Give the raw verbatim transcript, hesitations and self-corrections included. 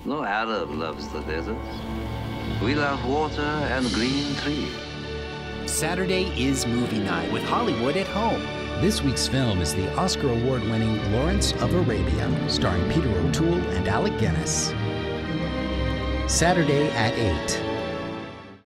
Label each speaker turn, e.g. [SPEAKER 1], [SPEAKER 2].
[SPEAKER 1] No Arab loves the desert. We love water and green trees.
[SPEAKER 2] Saturday is movie night with Hollywood at Home.
[SPEAKER 3] This week's film is the Oscar award-winning Lawrence of Arabia, starring Peter O'Toole and Alec Guinness. Saturday at eight.